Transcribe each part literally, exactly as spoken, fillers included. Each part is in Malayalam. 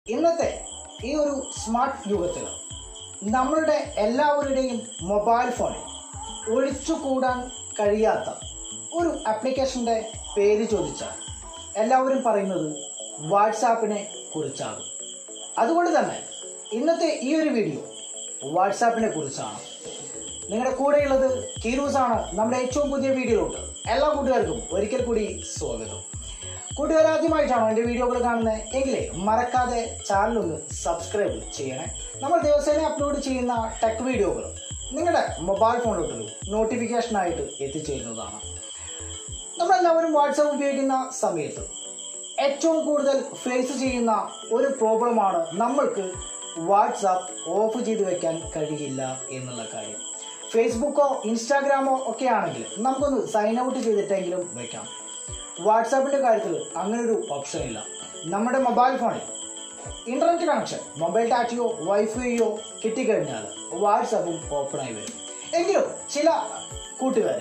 ഇന്നത്തെ ഈ ഒരു സ്മാർട്ട് യുഗത്തിൽ നമ്മളുടെ എല്ലാവരുടെയും മൊബൈൽ ഫോണിൽ ഒഴിച്ചുകൂടാൻ കഴിയാത്ത ഒരു ആപ്ലിക്കേഷൻ്റെ പേര് ചോദിച്ചാൽ എല്ലാവരും പറയുന്നത് വാട്സാപ്പിനെ കുറിച്ചാണ്. അതുകൊണ്ട് തന്നെ ഇന്നത്തെ ഈ ഒരു വീഡിയോ വാട്സാപ്പിനെ കുറിച്ചാണ്. നിങ്ങളുടെ കൂടെയുള്ളത് കീറൂസ് ആണ്. നമ്മുടെ ഏറ്റവും പുതിയ വീഡിയോയിലോട്ട് എല്ലാ കൂട്ടുകാർക്കും ഒരിക്കൽ കൂടി സ്വാഗതം. കൂട്ടുകാർ ആദ്യമായിട്ടാണോ എൻ്റെ വീഡിയോകൾ കാണുന്നത് എങ്കിലേ മറക്കാതെ ചാനലൊന്ന് സബ്സ്ക്രൈബ് ചെയ്യണേ. നമ്മൾ ദിവസേന അപ്ലോഡ് ചെയ്യുന്ന ടെക് വീഡിയോകൾ നിങ്ങളുടെ മൊബൈൽ ഫോണിലോട്ടൊരു നോട്ടിഫിക്കേഷനായിട്ട് എത്തിച്ചേരുന്നതാണ്. നമ്മളെല്ലാവരും വാട്സാപ്പ് ഉപയോഗിക്കുന്ന സമയത്ത് ഏറ്റവും കൂടുതൽ ഫേസ് ചെയ്യുന്ന ഒരു പ്രോബ്ലമാണ് നമ്മൾക്ക് വാട്സാപ്പ് ഓഫ് ചെയ്ത് വെക്കാൻ കഴിയില്ല എന്നുള്ള കാര്യം. ഫേസ്ബുക്കോ ഇൻസ്റ്റാഗ്രാമോ ഒക്കെ ആണെങ്കിൽ നമുക്കൊന്ന് സൈൻ ഔട്ട് ചെയ്തിട്ടെങ്കിലും വെക്കാം. വാട്സാപ്പിൻ്റെ കാര്യത്തിൽ അങ്ങനൊരു ഓപ്ഷൻ ഇല്ല. നമ്മുടെ മൊബൈൽ ഫോണിൽ ഇൻ്റർനെറ്റ് കണക്ഷൻ, മൊബൈൽ ഡാറ്റയോ വൈഫൈയോ കിട്ടിക്കഴിഞ്ഞാൽ വാട്സാപ്പും ഓപ്പണായി വരും. എങ്കിലും ചില കൂട്ടുകാർ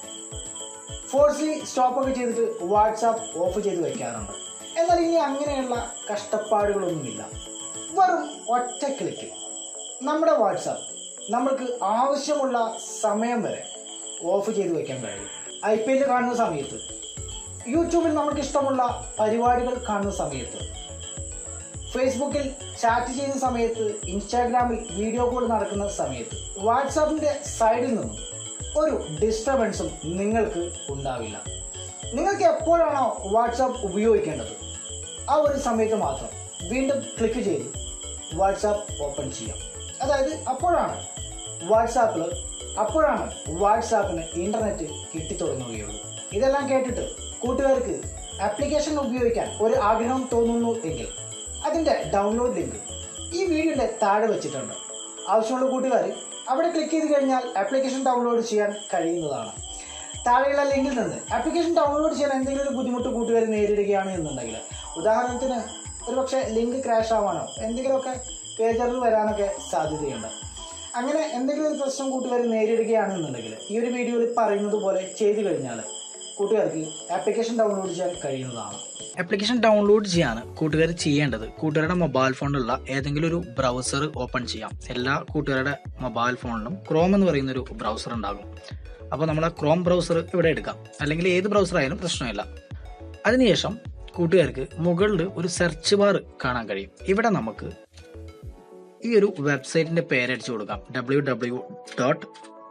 ഫോഴ്സ്ലി സ്റ്റോപ്പൊക്കെ ചെയ്തിട്ട് വാട്സാപ്പ് ഓഫ് ചെയ്ത് വെക്കാറുണ്ട്. എന്നാൽ ഇനി അങ്ങനെയുള്ള കഷ്ടപ്പാടുകളൊന്നുമില്ല. വെറും ഒറ്റ ക്ലിക്ക് നമ്മുടെ വാട്സാപ്പ് നമ്മൾക്ക് ആവശ്യമുള്ള സമയം വരെ ഓഫ് ചെയ്ത് വെക്കാൻ കഴിയും. ഐ പി എൽ കാണുന്ന സമയത്ത്, യൂട്യൂബിൽ നമുക്ക് ഇഷ്ടമുള്ള പരിപാടികൾ കാണുന്ന സമയത്ത്, ഫേസ്ബുക്കിൽ ചാറ്റ് ചെയ്യുന്ന സമയത്ത്, ഇൻസ്റ്റാഗ്രാമിൽ വീഡിയോ കോൾ നടക്കുന്ന സമയത്ത് വാട്സാപ്പിൻ്റെ സൈഡിൽ നിന്നും ഒരു ഡിസ്റ്റർബൻസും നിങ്ങൾക്ക് ഉണ്ടാവില്ല. നിങ്ങൾക്ക് എപ്പോഴാണോ വാട്സാപ്പ് ഉപയോഗിക്കേണ്ടത് ആ ഒരു സമയത്ത് മാത്രം വീണ്ടും ക്ലിക്ക് ചെയ്ത് വാട്സാപ്പ് ഓപ്പൺ ചെയ്യാം. അതായത് അപ്പോഴാണ് വാട്സാപ്പിൽ അപ്പോഴാണ് വാട്സാപ്പിന് ഇൻ്റർനെറ്റ് കിട്ടിത്തുടങ്ങുകയുള്ളൂ. ഇതെല്ലാം കേട്ടിട്ട് കൂട്ടുകാർക്ക് ആപ്ലിക്കേഷൻ ഉപയോഗിക്കാൻ ഒരു ആഗ്രഹം തോന്നുന്നു എങ്കിൽ അതിൻ്റെ ഡൗൺലോഡ് ലിങ്ക് ഈ വീഡിയോയുടെ താഴെ വെച്ചിട്ടുണ്ട്. ആവശ്യമുള്ള കൂട്ടുകാർ അവിടെ ക്ലിക്ക് ചെയ്ത് കഴിഞ്ഞാൽ ആപ്ലിക്കേഷൻ ഡൗൺലോഡ് ചെയ്യാൻ കഴിയുന്നതാണ്. താഴെയുള്ള ലിങ്കിൽ നിന്ന് ആപ്ലിക്കേഷൻ ഡൗൺലോഡ് ചെയ്യാൻ എന്തെങ്കിലും ഒരു ബുദ്ധിമുട്ട് കൂട്ടുകാർ നേരിടുകയാണ് എന്നുണ്ടെങ്കിൽ, ഉദാഹരണത്തിന് ഒരുപക്ഷെ ലിങ്ക് ക്രാഷ് ആവാനോ എന്തെങ്കിലുമൊക്കെ പേജറിൽ വരാനൊക്കെ സാധ്യതയുണ്ട്. അങ്ങനെ എന്തെങ്കിലും ഒരു പ്രശ്നം കൂട്ടുകാർ നേരിടുകയാണെന്നുണ്ടെങ്കിൽ ഈ ഒരു വീഡിയോയിൽ പറയുന്നത് പോലെ ചെയ്തു കഴിഞ്ഞാൽ കൂട്ടുകാർക്ക് ആപ്ലിക്കേഷൻ ഡൗൺലോഡ് ചെയ്യാൻ കഴിയുന്നതാണ്. ആപ്ലിക്കേഷൻ ഡൗൺലോഡ് ചെയ്യാൻ കൂട്ടുകാർ ചെയ്യേണ്ടത് കൂട്ടുകാരുടെ മൊബൈൽ ഫോണിലുള്ള ഏതെങ്കിലും ഒരു ബ്രൗസർ ഓപ്പൺ ചെയ്യാം. എല്ലാ കൂട്ടുകാരുടെ മൊബൈൽ ഫോണിലും ക്രോം എന്ന് പറയുന്ന ഒരു ബ്രൗസർ ഉണ്ടാകും. അപ്പോൾ നമ്മൾ ആ ക്രോം ബ്രൗസർ ഇവിടെ എടുക്കാം, അല്ലെങ്കിൽ ഏത് ബ്രൗസർ ആയാലും പ്രശ്നമില്ല. അതിനുശേഷം കൂട്ടുകാർക്ക് മുകളിൽ ഒരു സെർച്ച് ബാർ കാണാൻ കഴിയും. ഇവിടെ നമുക്ക് ഈ ഒരു വെബ്സൈറ്റിൻ്റെ പേരടിച്ചു കൊടുക്കാം, ഡബ്ല്യൂ ഡബ്ല്യൂ ഡോട്ട്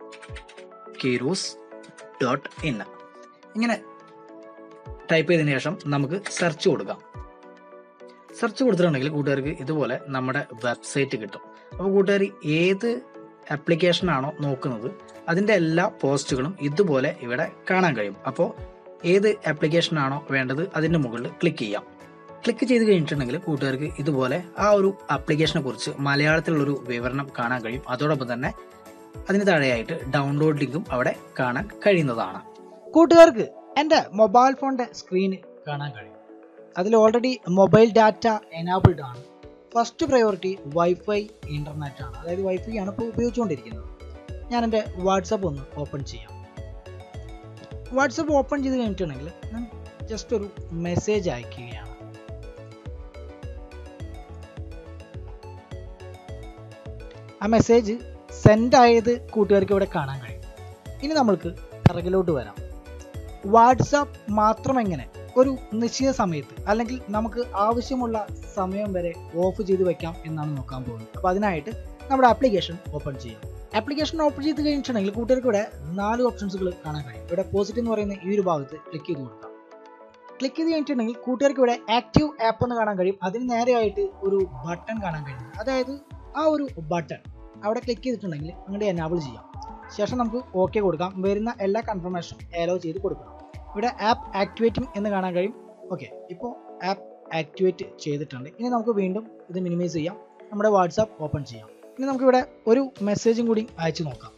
കീറൂസ് ഡോട്ട് ഇൻ. ഇങ്ങനെ ടൈപ്പ് ചെയ്തതിന് ശേഷം നമുക്ക് സെർച്ച് കൊടുക്കാം. സെർച്ച് കൊടുത്തിട്ടുണ്ടെങ്കിൽ കൂട്ടുകാർക്ക് ഇതുപോലെ നമ്മുടെ വെബ്സൈറ്റ് കിട്ടും. അപ്പോൾ കൂട്ടുകാർ ഏത് ആപ്ലിക്കേഷനാണോ നോക്കുന്നത് അതിൻ്റെ എല്ലാ പോസ്റ്റുകളും ഇതുപോലെ ഇവിടെ കാണാൻ കഴിയും. അപ്പോൾ ഏത് ആപ്ലിക്കേഷനാണോ വേണ്ടത് അതിൻ്റെ മുകളിൽ ക്ലിക്ക് ചെയ്യാം. ക്ലിക്ക് ചെയ്ത് കഴിഞ്ഞിട്ടുണ്ടെങ്കിൽ കൂട്ടുകാർക്ക് ഇതുപോലെ ആ ഒരു ആപ്ലിക്കേഷനെ കുറിച്ച് മലയാളത്തിലുള്ളൊരു വിവരണം കാണാൻ കഴിയും. അതോടൊപ്പം തന്നെ അതിന് താഴെയായിട്ട് ഡൗൺലോഡ് ലിങ്കും അവിടെ കാണാൻ കഴിയുന്നതാണ്. കൂട്ടുകാർക്ക് എൻ്റെ മൊബൈൽ ഫോണിൻ്റെ സ്ക്രീന് കാണാൻ കഴിയും. അതിൽ ഓൾറെഡി മൊബൈൽ ഡാറ്റ എനാബിൾഡ് ആണ്. ഫസ്റ്റ് പ്രയോറിറ്റി വൈഫൈ ഇൻ്റർനെറ്റ് ആണ്, അതായത് വൈഫൈ ആണ് ഇപ്പോൾ ഉപയോഗിച്ചുകൊണ്ടിരിക്കുന്നത്. ഞാൻ എൻ്റെ വാട്സപ്പ് ഒന്ന് ഓപ്പൺ ചെയ്യാം. വാട്സപ്പ് ഓപ്പൺ ചെയ്ത് കഴിഞ്ഞിട്ടുണ്ടെങ്കിൽ ഞാൻ ജസ്റ്റ് ഒരു മെസ്സേജ് അയക്കുകയാണ്. ആ മെസ്സേജ് സെൻഡ് ആയത് കൂട്ടുകാർക്ക് ഇവിടെ കാണാൻ കഴിയും. ഇനി നമ്മൾക്ക് പിറകിലോട്ട് വരാം. വാട്സാപ്പ് മാത്രം എങ്ങനെ ഒരു നിശ്ചിത സമയത്ത് അല്ലെങ്കിൽ നമുക്ക് ആവശ്യമുള്ള സമയം വരെ ഓഫ് ചെയ്ത് വെക്കാം എന്നാണ് നോക്കാൻ പോകുന്നത്. അപ്പോൾ അതിനായിട്ട് നമ്മുടെ ആപ്ലിക്കേഷൻ ഓപ്പൺ ചെയ്യാം. ആപ്ലിക്കേഷൻ ഓപ്പൺ ചെയ്ത് കഴിഞ്ഞിട്ടുണ്ടെങ്കിൽ കൂട്ടുകാർക്ക് ഇവിടെ നാല് ഓപ്ഷൻസുകൾ കാണാൻ കഴിയും. ഇവിടെ പോസിറ്റീവ് എന്ന് പറയുന്ന ഈ ഒരു ഭാഗത്ത് ക്ലിക്ക് ചെയ്ത് കൊടുക്കാം. ക്ലിക്ക് ചെയ്ത് കഴിഞ്ഞിട്ടുണ്ടെങ്കിൽ കൂട്ടുകാർക്ക് ഇവിടെ ആക്റ്റീവ് ആപ്പ് എന്ന് കാണാൻ കഴിയും. അതിന് നേരെയായിട്ട് ഒരു ബട്ടൺ കാണാൻ കഴിയും. അതായത് ആ ഒരു ബട്ടൺ അവിടെ ക്ലിക്ക് ചെയ്തിട്ടുണ്ടെങ്കിൽ അങ്ങോട്ട് എനാബിൾ ചെയ്യാം. ശേഷം നമുക്ക് ഓക്കെ കൊടുക്കാം. വരുന്ന എല്ലാ കൺഫർമേഷനും അലോ ചെയ്ത് കൊടുക്കണം. ഇവിടെ ആപ്പ് ആക്ടിവേറ്റിംഗ് എന്ന് കാണാൻ കഴിയും. ഓക്കെ, ഇപ്പോൾ ആപ്പ് ആക്ടിവേറ്റ് ചെയ്തിട്ടുണ്ട്. ഇനി നമുക്ക് വീണ്ടും ഇത് മിനിമൈസ് ചെയ്യാം. നമ്മുടെ വാട്സാപ്പ് ഓപ്പൺ ചെയ്യാം. ഇനി നമുക്കിവിടെ ഒരു മെസ്സേജും കൂടി അയച്ചു നോക്കാം.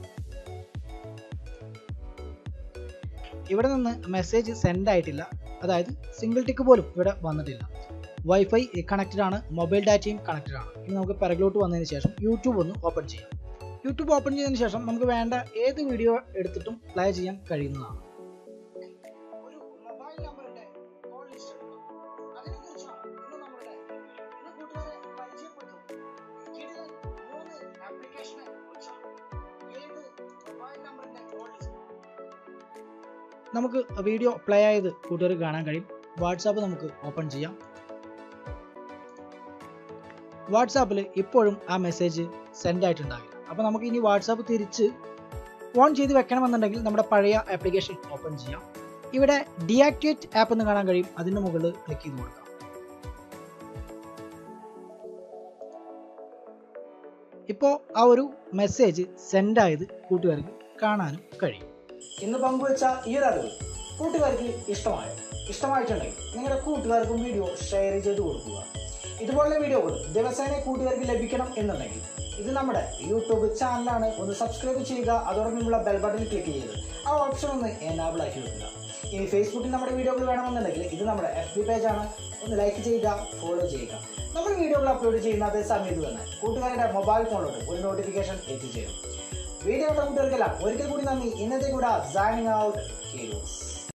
ഇവിടെ നിന്ന് മെസ്സേജ് സെൻഡ് ആയിട്ടില്ല, അതായത് സിംഗിൾ ടിക്ക് പോലും ഇവിടെ വന്നിട്ടില്ല. വൈഫൈ കണക്റ്റഡ് ആണ്, മൊബൈൽ ഡാറ്റയും കണക്റ്റഡ് ആണ്. ഇനി നമുക്ക് പിറകിലോട്ട് വന്നതിന് ശേഷം യൂട്യൂബ് ഒന്ന് ഓപ്പൺ ചെയ്യാം. യൂട്യൂബ് ഓപ്പൺ ചെയ്തതിന് ശേഷം നമുക്ക് വേണ്ട ഏത് വീഡിയോ എടുത്തിട്ടും പ്ലേ ചെയ്യാൻ കഴിയുന്നതാണ്. ഒരു മൊബൈൽ നമ്പറിന്റെ കോൾ ലിസ്റ്റ് അതിനെക്കുറിച്ചാണ് ഇന്ന് നമ്മുടെ നമുക്ക് വീഡിയോ പ്ലേ ആയത് കൂട്ടുകാർക്ക് കാണാൻ കഴിയും. വാട്സാപ്പ് നമുക്ക് ഓപ്പൺ ചെയ്യാം. വാട്സാപ്പിൽ ഇപ്പോഴും ആ മെസ്സേജ് സെൻഡ് ആയിട്ടുണ്ടാവില്ല. അപ്പോൾ നമുക്ക് ഇനി വാട്സാപ്പ് തിരിച്ച് ഓൺ ചെയ്ത് വെക്കണമെന്നുണ്ടെങ്കിൽ നമ്മുടെ പഴയ ആപ്ലിക്കേഷൻ ഓപ്പൺ ചെയ്യാം. ഇവിടെ ഡീആക്ടിവേറ്റ് ആപ്പ് എന്ന് കാണാൻ കഴിയും. അതിൻ്റെ മുകളിൽ ക്ലിക്ക് ചെയ്ത് കൊടുക്കാം. ഇപ്പോൾ ആ ഒരു മെസ്സേജ് സെൻഡ് ആയത് കൂട്ടുകാർക്ക് കാണാനും കഴിയും. ഇന്ന് പങ്കുവെച്ച ഈ ഒരു അറിവ് കൂട്ടുകാർക്ക് ഇഷ്ടമായോ? ഇഷ്ടമായിട്ടുണ്ടെങ്കിൽ നിങ്ങളുടെ കൂട്ടുകാർക്കും വീഡിയോ ഷെയർ ചെയ്ത് കൊടുക്കുക. ഇതുപോലുള്ള വീഡിയോകൾ ദിവസേന കൂട്ടുകാർക്ക് ലഭിക്കണം എന്നുണ്ടെങ്കിൽ ഇത് നമ്മുടെ യൂട്യൂബ് ചാനലാണ്. ഒന്ന് സബ്സ്ക്രൈബ് ചെയ്യുക. അതോടൊപ്പമുള്ള ബെൽ ബട്ടൺ ക്ലിക്ക് ചെയ്ത് ആ ഓപ്ഷൻ ഒന്ന് എനാബിൾ ആക്കി വെക്കുക. ഇനി ഫേസ്ബുക്കിൽ നമ്മുടെ വീഡിയോകൾ വേണമെന്നുണ്ടെങ്കിൽ ഇത് നമ്മുടെ എഫ് ബി പേജാണ്. ഒന്ന് ലൈക്ക് ചെയ്യുക, ഫോളോ ചെയ്യുക. നമ്മൾ വീഡിയോകൾ അപ്ലോഡ് ചെയ്യുന്ന അതേ സമയത്ത് തന്നെ കൂട്ടുകാരുടെ മൊബൈൽ ഫോണിലോട്ട് ഒരു നോട്ടിഫിക്കേഷൻ എത്തിച്ചേരും. വീഡിയോ കൂട്ടുകാർക്കെല്ലാം ഒരിക്കൽ കൂടി നന്ദി. ഇന്നത്തെ കൂടെ സൈനിങ് ഔട്ട് ഹീറോസ്.